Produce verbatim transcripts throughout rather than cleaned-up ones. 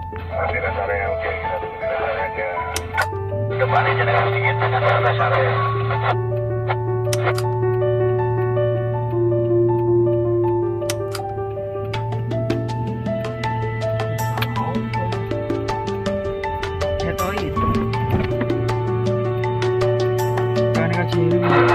Masih rest area, oke, kita tunggu di rest area aja. Depannya jangan sedikit dengan rest area. Itu itu. Kan kecil.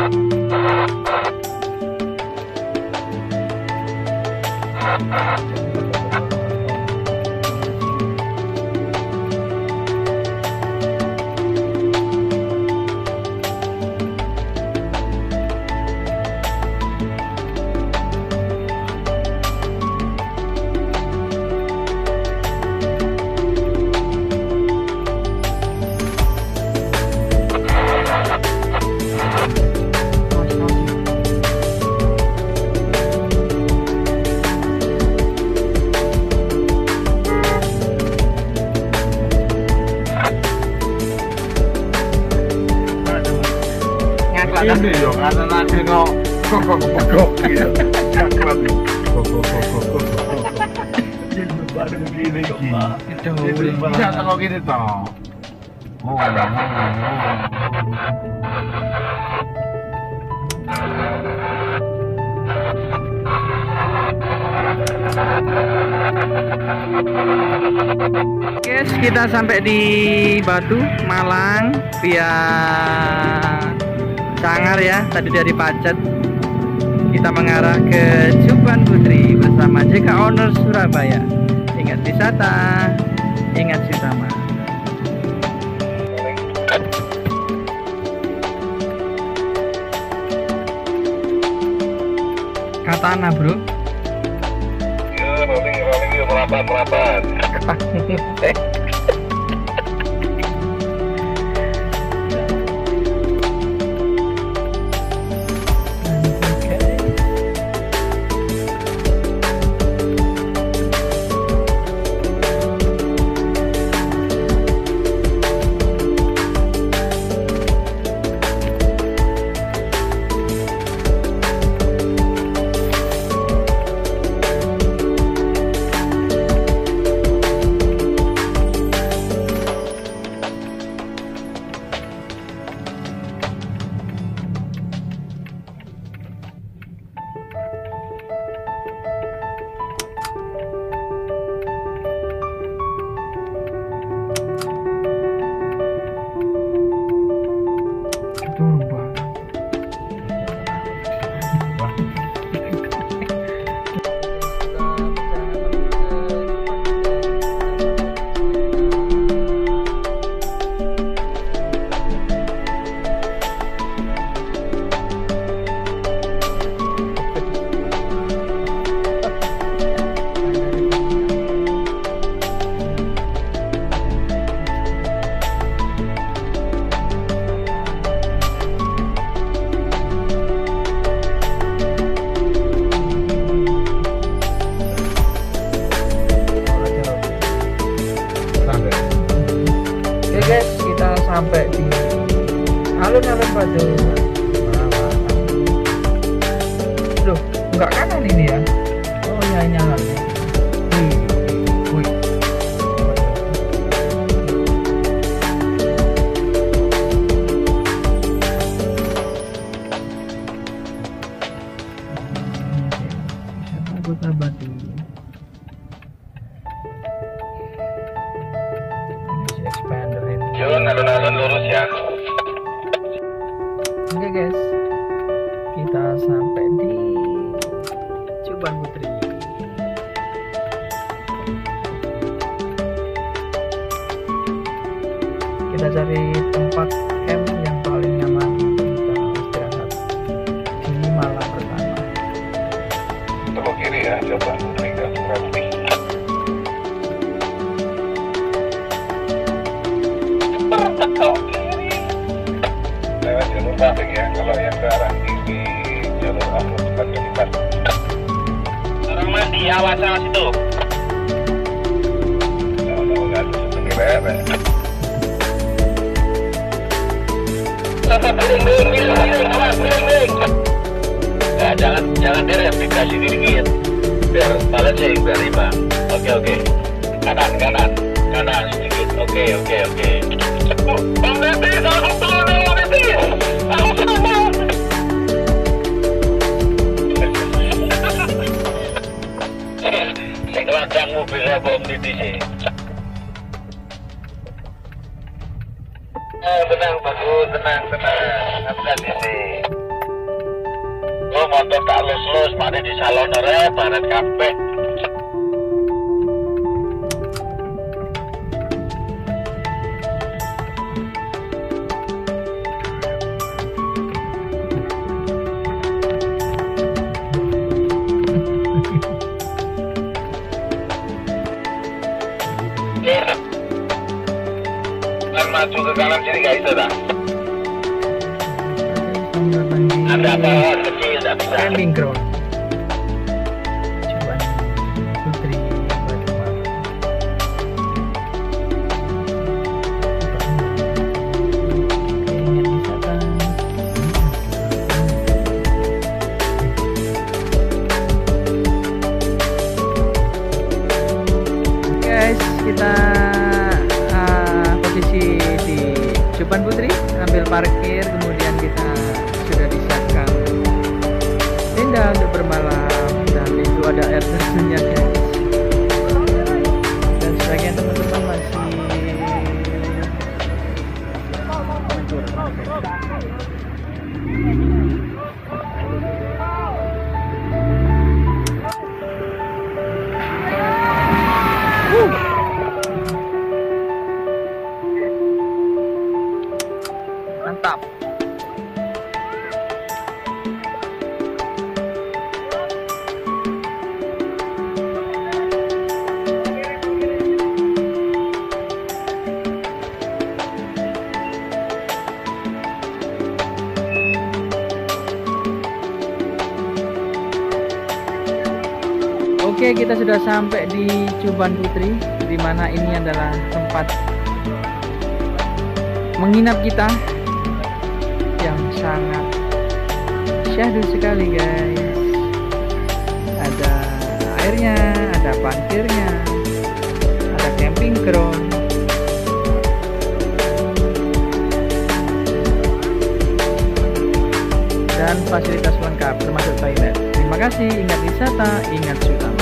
Ini yo karena nanti kok kok kok kok gitu. Baru begini itu bisa kalau gini toh. Oh, Guys, kita sampai di Batu, Malang via Cangar ya, tadi dari Pacet kita mengarah ke Cuban Putri bersama J K Owners Surabaya. Ingat wisata, ingat Sitama. Katana bro. ya rolling rolling yuk, merapat merapat. Guys, kita sampai di alun-alun Batu. Loh, enggak kanan ini ya? Oh ya, nyala nih. Wih, wih. Kota Batu. Expander ini. Jun, alun-alun lurus ya. Oke guys, kita sampai di Cuban Putri. Kita cari tempat camp yang paling nyaman untuk kita istirahat di malam pertama. Belok kiri ya, coba Putri ke Putri. Belok kiri. Lewat jalur trafik ya, kalau yang ke arah ini jalur arus cepat cepat. Orang mandi, awas awas itu. Kalau nggak ada setengah bebek. Nah, jangan jangan direm, dikasih dikit biar balance biar imbang. Oke oke, kanan kanan. Oke, oke, oke. Bang Netis, aku turun nih, Bang Netis. Aku turun. Sing ladang mobilnya Bang Netis sih. Eh, tenang, bagus, tenang, tenang. Hati-hati sih. Lo motor tak lus-lus, mana di salon ora, barat kabeh. Maju ke kanan sini nggak bisa dah. Ada apa kecil nggak bisa. Camping ground Cuban Putri Batu. Guys, kita Cuban Putri ambil parkir, kemudian kita sudah disiapkan tenda untuk bermalam dan itu ada air terjunnya guys. Dan sebagian teman-teman masih mantap. Oke, kita sudah sampai di Cuban Putri, di mana ini adalah tempat menginap kita yang sangat syahdu sekali guys. Ada airnya, ada parkirnya, ada camping ground, dan fasilitas lengkap termasuk toilet. Terima kasih, ingat wisata, ingat Sutama.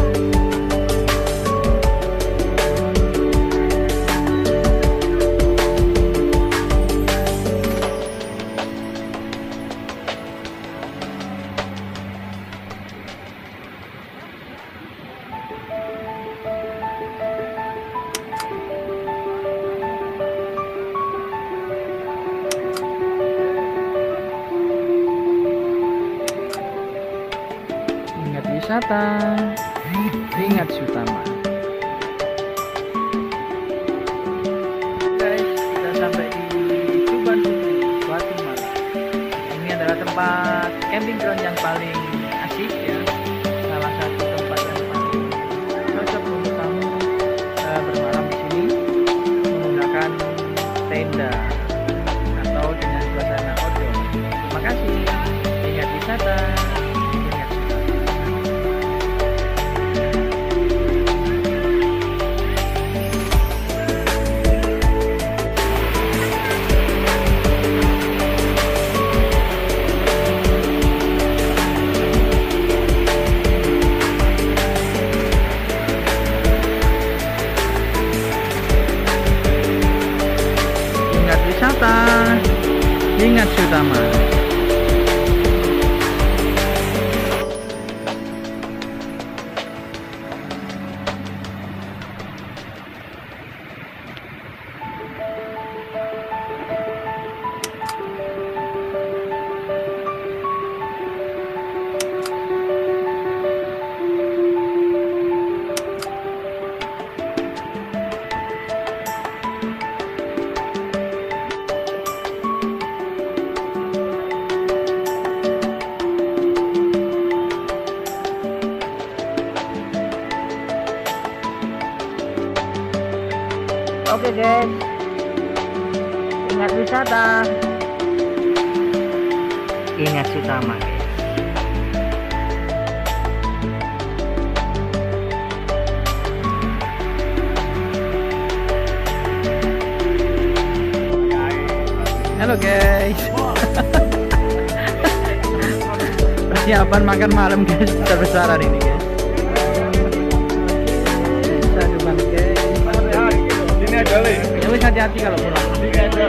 Wisata, ingat Sutama. Guys, kita sampai di Cuban Putri, Guatemala. Ini adalah tempat camping ground yang paling asik ya. Salah satu tempat yang paling cocok untuk kamu uh, bermalam di sini menggunakan tenda atau dengan suasana outdoor. Terima kasih. Ingat wisata. Wisata, ingat Sutama. Oke guys, ingat wisata, ingat Sutama guys. Halo guys. Persiapan makan malam guys, besar-besaran ini guys. Aduh bang guys. Sini aja Le. Ya wis hati-hati kalau pulang. Sini aja.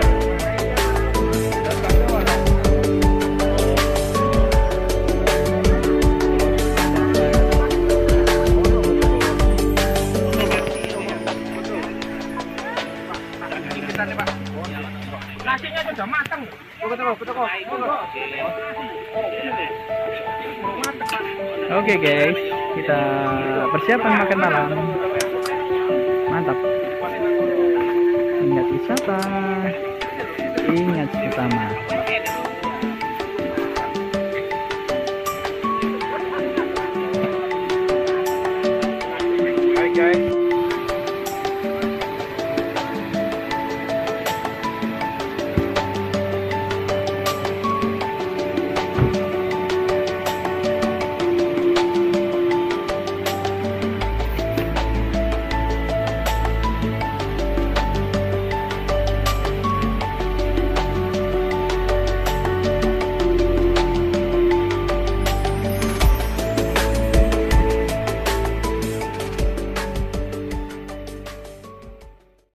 Nasinya sudah matang. Oke guys, kita persiapan makan malam. Mantap. Ingat wisata, ingat utama.